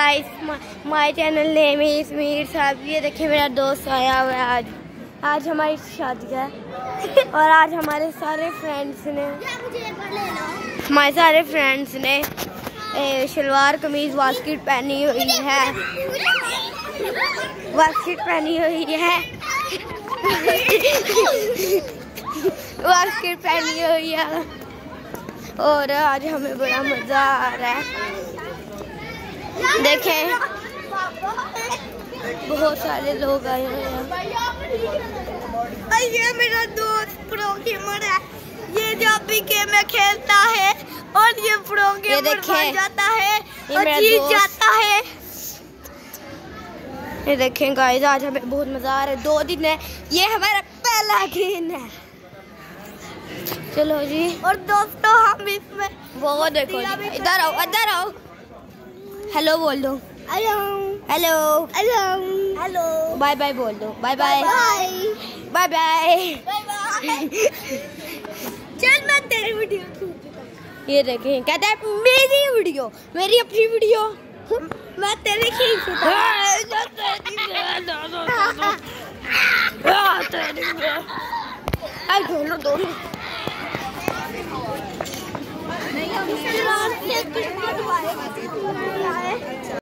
Guys, my channel name is Mir Sahab. ये देखिए मेरा दोस्त आया हुआ है आज हमारी शादी है और आज हमारे सारे फ्रेंड्स ने शलवार कमीज वास्किट पहनी हुई है, वास्किट पहनी हुई है और आज हमें बड़ा मजा आ रहा है। देखें बहुत सारे लोग आए हुए हैं। ये मेरा दोस्त प्रो गेमर है, ये जब भी गेम में खेलता है और ये प्रो गेमर बन जाता है और जीत जाता है। ये देखें गाइस, आज हमें बहुत मजा आ रहा है। 2 दिन है, ये हमारा पहला दिन है। चलो जी, और दोस्तों हम इसमें वो देखो, इधर आओ इधर आओ, हेलो बोल दो, hello hello hello hello, bye bye बोल दो, बाय बाय बाय बाय। चल मैं तेरी वीडियो खींचूंगा। ये देखें, कहता है मेरी वीडियो, मेरी अपनी वीडियो मैं तेरी खींचूंगा। दोनों